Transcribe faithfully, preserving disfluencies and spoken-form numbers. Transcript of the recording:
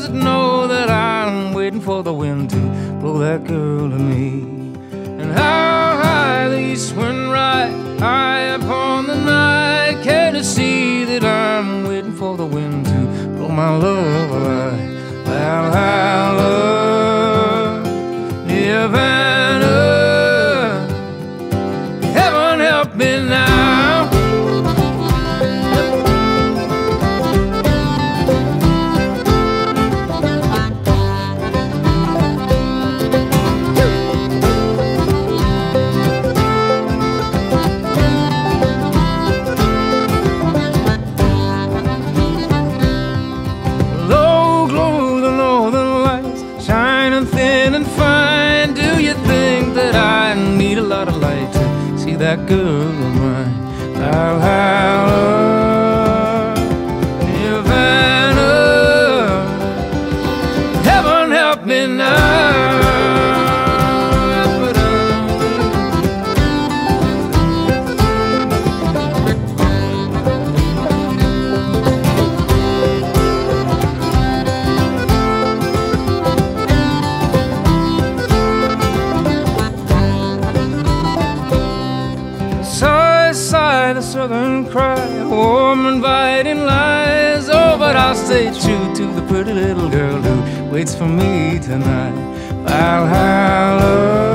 doesn't know that I'm waiting for the wind to blow that girl to me. And how high the east wind ride, high upon the night, can't you see that I'm waiting for the wind to blow my love away? How high love, Nirvana, heaven help me now. Low glow the northern lights, shining thin and fine. Do you think that I need a lot of light to see that girl of mine? How high love, Nirvana, heaven help me now. Sigh, sigh, the southern cry, warm inviting lies. Oh, but I'll stay true to the pretty little girl who waits for me tonight. I'll have love.